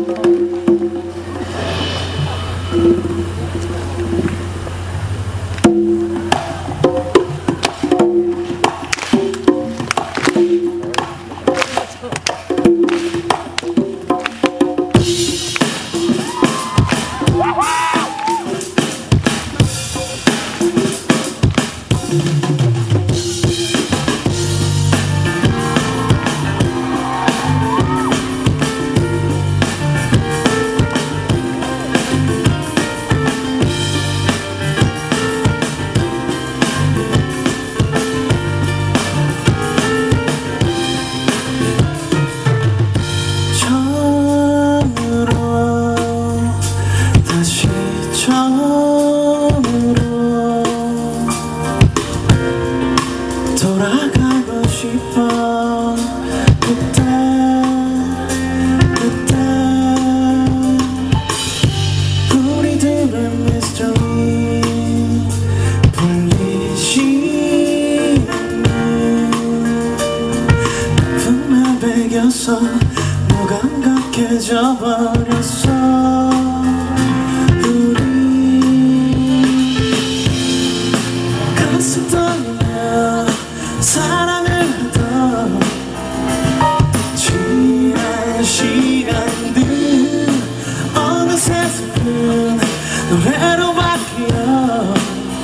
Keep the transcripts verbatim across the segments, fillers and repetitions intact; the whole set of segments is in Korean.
무감각해져 버렸어. 우리 가슴 떨려 사랑을 하던 지난 시간들 어느새 슬픈 노래로 바뀌어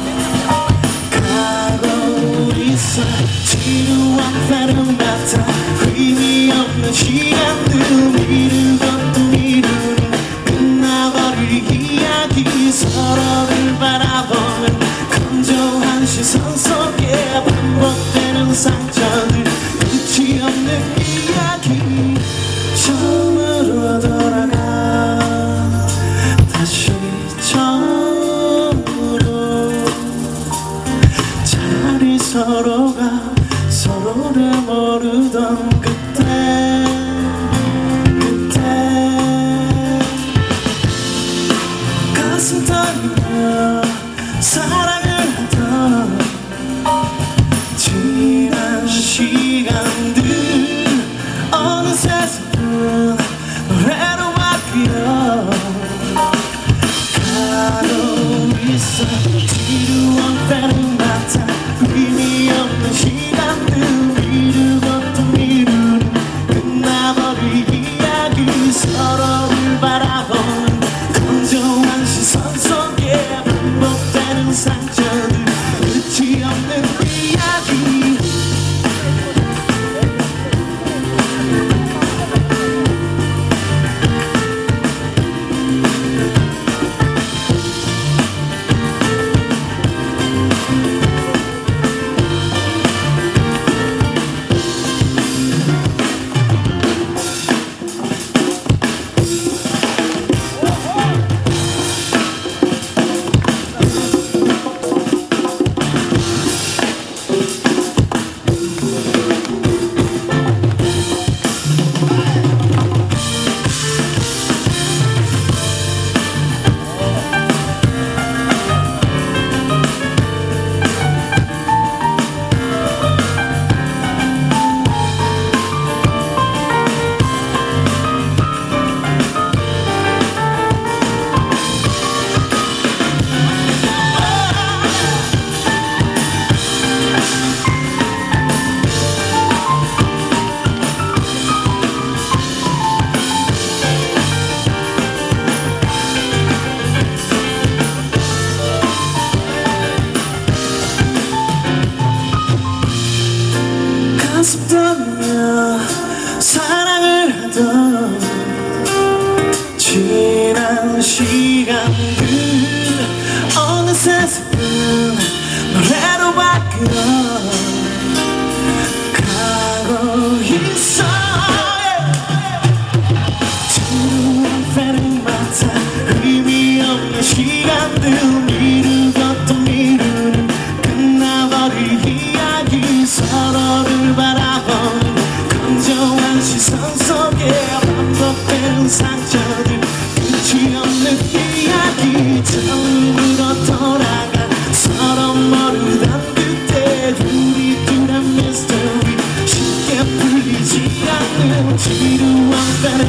가고 있어. 지루한 다른 같아 의미 없는 시간들 미루고 또 미루는 끝나버릴 이야기 서로를 바라보는 건조한 시선 속에 반복되는 상처들 끝이 없는 이야기. 처음으로 돌아가 다시 처음으로 차라리 서로가 서로를 모르던 그때 그때 가슴 떨리며 사랑을 하던 지난 시간들 어느새 슬픈 노래로 바뀌어 가고 있어. 지루한 때는 같아 의미 없는 시간들 미루고 또 미루는 끝나버릴 이야기 서로를 바라보는 건조한 시선 속에 반복되는 상처들 끝이 없는 이야기. 가슴 떨리며 사랑을 하던 지난 시간들 어느새 슬픈 노래로 바뀌어 가고 있어. 지루한 때는 맡아 의미 없는 시간들 미루고 또 미루는 끝나버릴 이야기 서로를 바라보는 건조한 시선 속에 반복되는 상처들 끝이 없는 이야기. 처음으로 돌아가 서로 모르던 그때 우리 둘의 미스터리 쉽게 풀리지 않는 지루한 때는